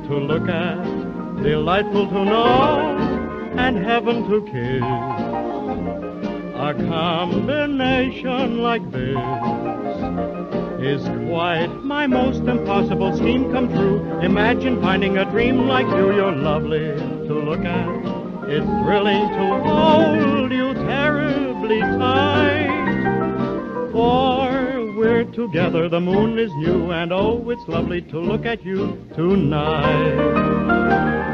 to look at, delightful to know, and heaven to kiss. A combination like this is quite my most impossible scheme come true. Imagine finding a dream like you. You're lovely to look at. It's thrilling to hold you terribly tight. For we're together, the moon is new, and oh, it's lovely to look at you tonight.